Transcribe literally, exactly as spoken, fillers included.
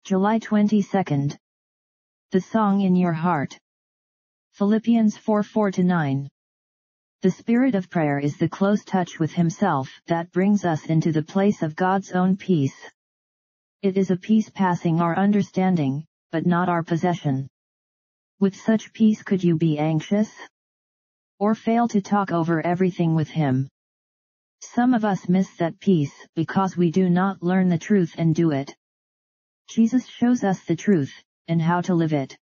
July twenty-second. The Song in Your Heart. Philippians four four to nine. The spirit of prayer is the close touch with Himself that brings us into the place of God's own peace. It is a peace passing our understanding, but not our possession. With such peace, could you be anxious? Or fail to talk over everything with Him? Some of us miss that peace because we do not learn the truth and do it. Jesus shows us the truth, and how to live it.